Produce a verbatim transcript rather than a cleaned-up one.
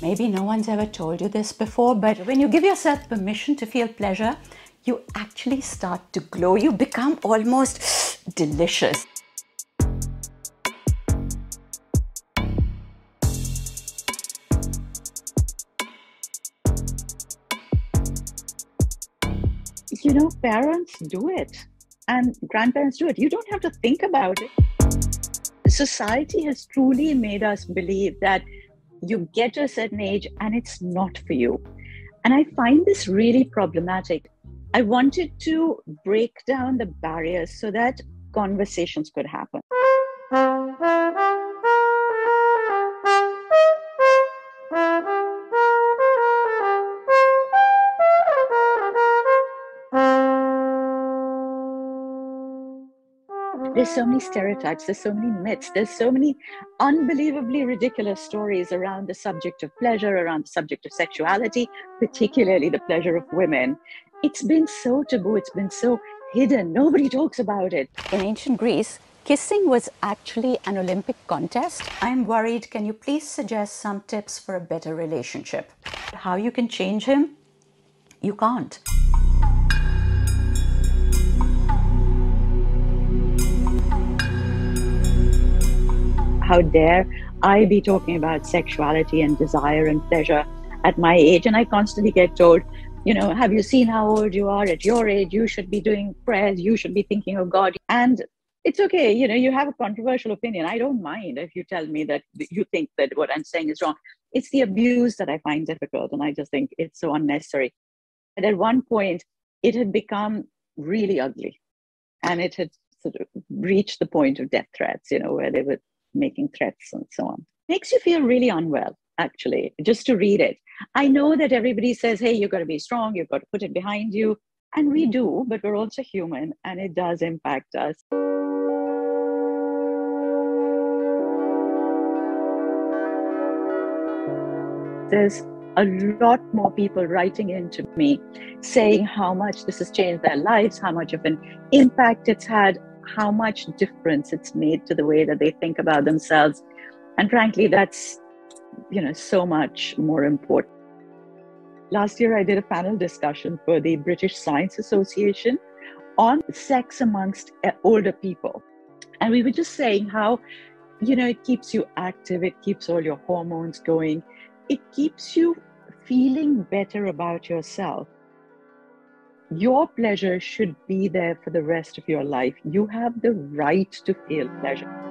Maybe no one's ever told you this before, but when you give yourself permission to feel pleasure, you actually start to glow. You become almost delicious. You know, parents do it and grandparents do it. You don't have to think about it. Society has truly made us believe that you get to a certain age and it's not for you. And I find this really problematic. I wanted to break down the barriers so that conversations could happen. There's so many stereotypes, there's so many myths, there's so many unbelievably ridiculous stories around the subject of pleasure, around the subject of sexuality, particularly the pleasure of women. It's been so taboo, it's been so hidden, nobody talks about it. In ancient Greece, kissing was actually an Olympic contest. I'm worried, can you please suggest some tips for a better relationship? How you can change him? You can't. How dare I be talking about sexuality and desire and pleasure at my age? And I constantly get told, you know, have you seen how old you are? At your age, you should be doing prayers, you should be thinking of God. And it's okay, you know, you have a controversial opinion. I don't mind if you tell me that you think that what I'm saying is wrong. It's the abuse that I find difficult, and I just think it's so unnecessary. And at one point, it had become really ugly, and it had sort of reached the point of death threats, you know, where they were making threats and so on. Makes you feel really unwell, actually, just to read it. I know that everybody says, hey, you've got to be strong, you've got to put it behind you. And we do, but we're also human, and it does impact us. There's a lot more people writing into me saying how much this has changed their lives, how much of an impact it's had, how much difference it's made to the way that they think about themselves. And frankly, that's, you know, so much more important. Last year, I did a panel discussion for the British Science Association on sex amongst older people. And we were just saying how, you know, it keeps you active, it keeps all your hormones going, it keeps you feeling better about yourself. Your pleasure should be there for the rest of your life. You have the right to feel pleasure.